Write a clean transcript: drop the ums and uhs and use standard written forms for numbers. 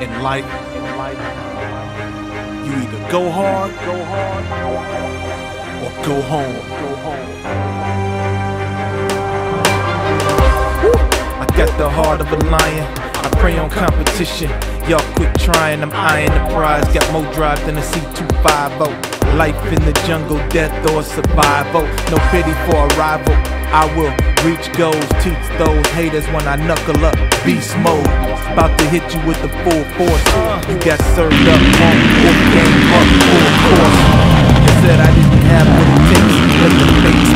In life, you either go hard or go home. I got the heart of a lion. I prey on competition. Y'all quit trying, I'm eyeing the prize. Got more drive than a C250. Life in the jungle, death or survival. No pity for a rival. I will reach goals, teach those haters when I knuckle up. Beast mode, about to hit you with the full force. You got served up, wrong, or game up, full course. You said I didn't have what it takes, let the fates